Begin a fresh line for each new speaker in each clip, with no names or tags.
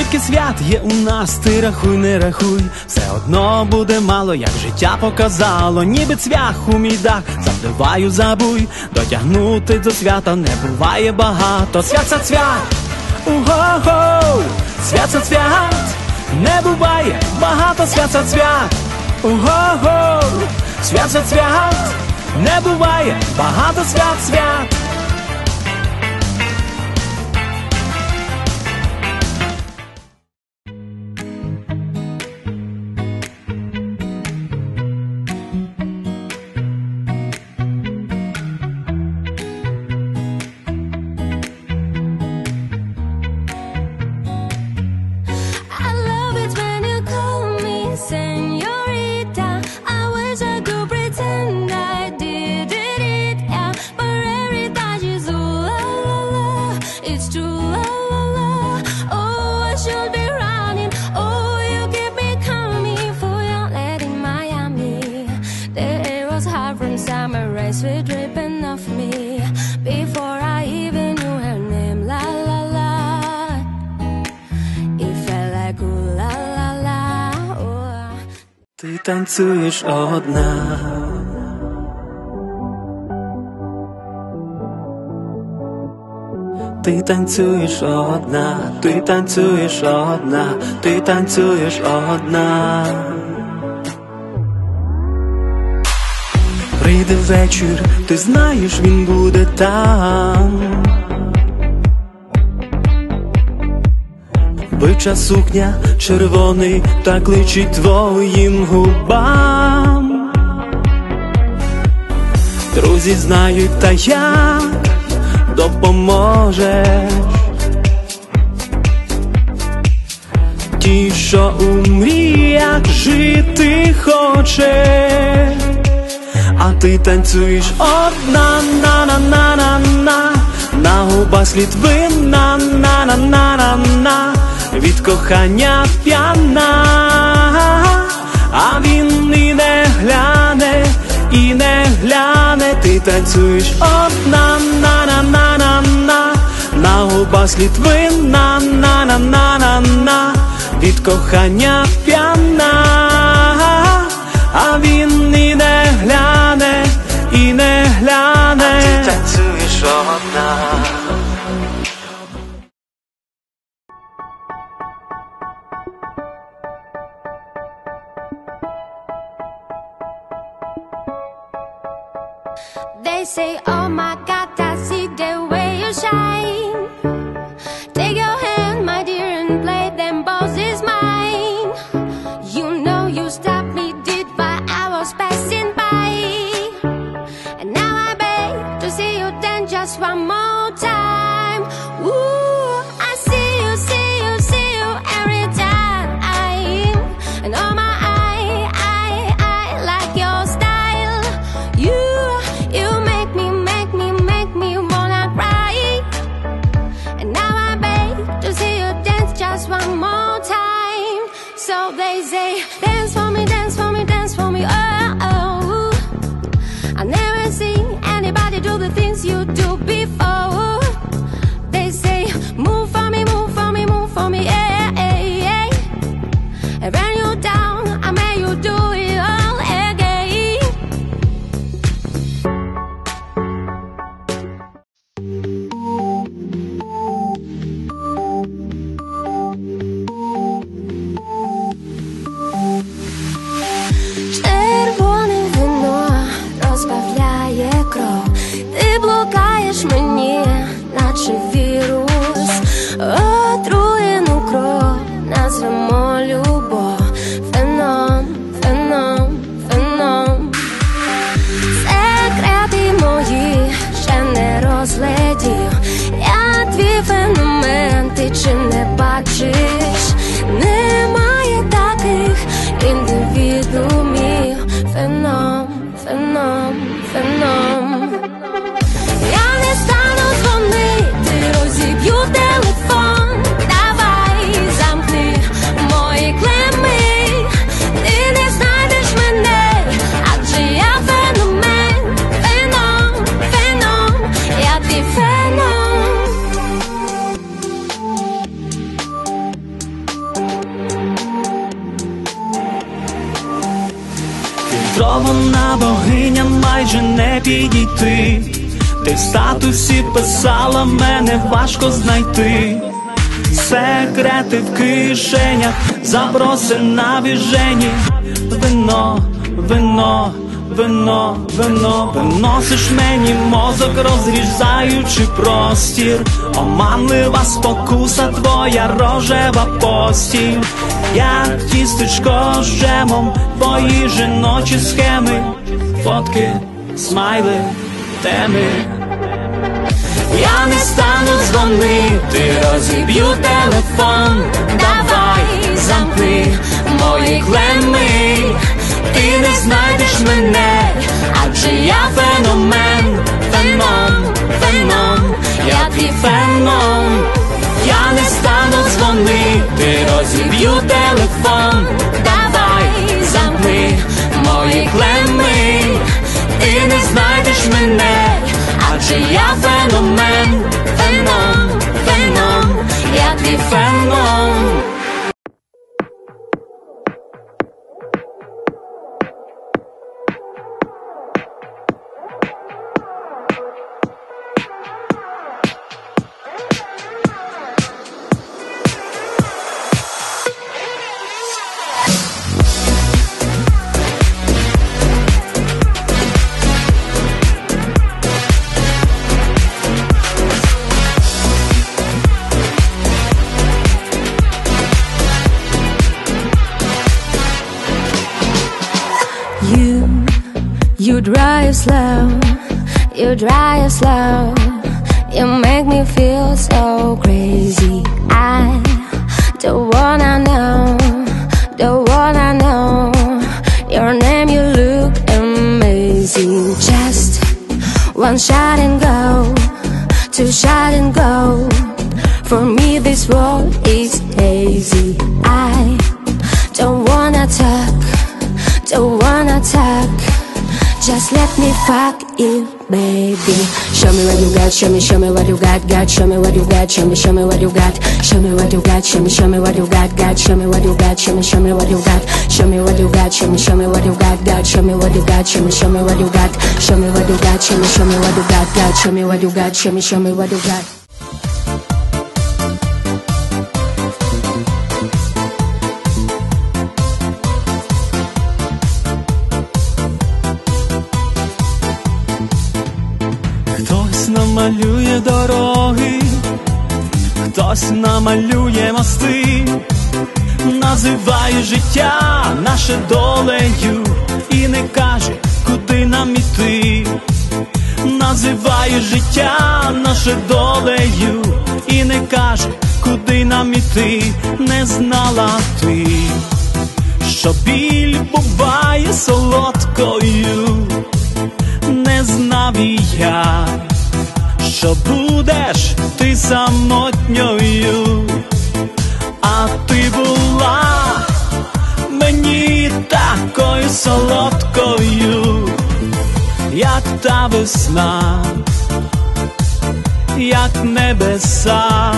Скільки свят є у нас, ти рахуй, не рахуй, все одно буде мало, як життя показало. Ніби цвях у мій дах, завдиваю, забуй, дотягнути до свята не буває багато. Свят, свят, уго-го, свят, свят, не буває багато. Свят, свят, уго-го, свят, свят, не буває багато. Свят, свят.
Sweet dripping off me before I even knew her name. La la la, it felt like ooh la la la. Oh.
Ти танцюєш одна, ти танцюєш одна, ти танцюєш одна, ти танцюєш одна. Прийде вечір, ти знаєш, він буде там. Бича сукня, червоний, так личить твоїм губам. Друзі знають, та як допоможеш. Ті, що у мріях жити хочеш. А ти танцюєш одна, на-на-на-на-на, на губах слід вина, на-на-на-на-на, від кохання п'яна. А він і не гляне, і не гляне. Ти танцюєш одна, на-на-на-на-на, на губах слід вина, на-на-на-на-на, від кохання п'яна. А він і не гляне, і не гляне. А ти танцюєш одна.
They say, oh my God, I see the way you shine. Take your hand, my dear, and play them balls is mine. You know you stopped me dead while I was passing by, and now I beg to see you dance just one more time. Ooh, I see you, see you, see you every time. And oh my, I like your style. You make me wanna cry. And now I beg to see you dance just one more time. So they say, dance for me, dance for me, dance for me, oh, oh. I never seen anybody do the things you do before. They say, move for me, move for me, move for me, yeah, yeah, yeah. And when you're down, I make you do it all again. Червоне вино розбавляє кров. Ти блукаєш мені, наче вірус. Отруєну кров назвемо любов. Феном, феном, феном. Секрети мої ще не розглядів. Я твій феномен, ти чи не бачиш? Немає таких індивідумів. Феном, феном, феном. Я не стану дзвонити, розіб'ю телефон. Давай, замкни мої клеми. Ти не знайдеш мене, адже я феномен. Феном, феном, я твій феном.
богиня, майже не підійти. Ти в статусі писала, мене важко знайти. Секрети в кишенях, заброси на віжені. Вино, вино, вино, вино. Виносиш мені мозок, розрізаючи простір. Оманлива спокуса, твоя рожева постіль. Як тістечко з джемом, твої жіночі схеми. Фотки, смайли, теми. Я не стану дзвонити, розіб'ю телефон. Давай, замкни мої клеми. Ти не знайдеш мене, адже я феномен. Феном, феном, я твій феном. Я не стану дзвонити, розіб'ю телефон. Давай, замкни мої клеми. Ти не знайдеш мене, адже я феномен. Феном, феном, я твій феном.
You drive slow, you drive slow. You make me feel so crazy. I don't wanna know your name, you look amazing. Just one shot and go, two shot and go. For me this world is hazy. I don't wanna talk, don't wanna talk. Just let me fuck you, baby. Show me what you got, show me what you got. Show me what you got, show me what you got. Show me what you got, show me what you got. Show me what you got, show me what you got. Show me what you got, show me what you got. Show me what you got, show me what you got. Show me what you got, show me what you got. Show me what you got, show me what you got.
Хтось намалює дороги, хтось намалює мости, називає життя наше долею і не каже, куди нам іти. Називає життя наше долею і не каже, куди нам іти. Не знала ти, що біль буває солодкою. Не знав і я, що будеш ти самотньою. А ти була мені такою солодкою, як та весна, як небеса.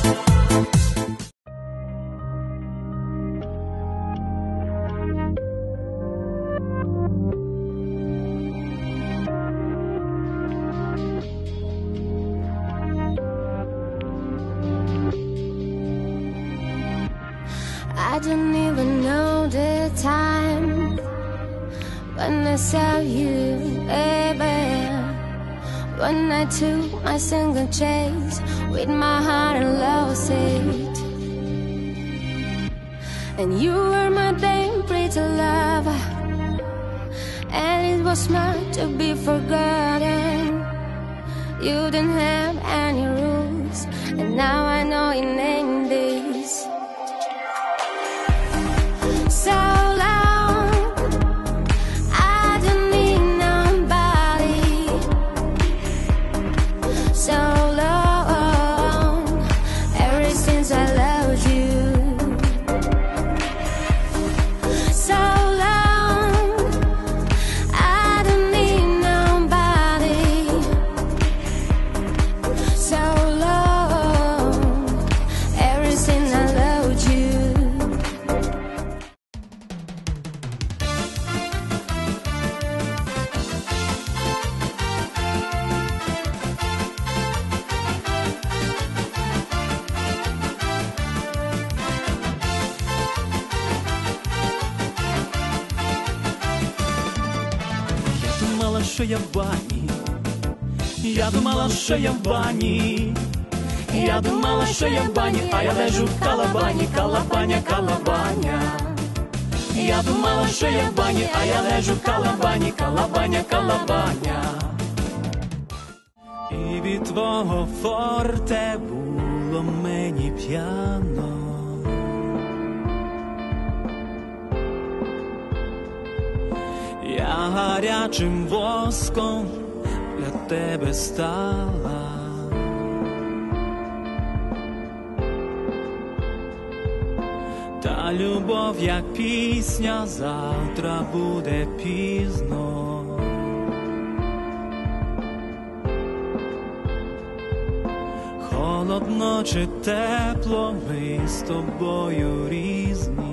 I don't even know the time when I saw you, baby. When I took my single chase with my heart and lost it. And you were my damn pretty lover, and it was not to be forgotten. You didn't have any rules, and now I know your name this. So long, I don't need nobody. So long, ever since I loved you. So long, I don't need nobody. So long, ever
думала, що я в бані. Я думала, що я в бані. Я думала, що я в бані, а я лежу в калабані, калабаня, калабаня. Я думала, що я в бані, а я лежу в калабані, калабаня, калабаня. І від твого форте було мені п'яно. Я гарячим воском для тебе стала. Та любов, як пісня, завтра буде пізно. Холодно чи тепло, ми з тобою різні.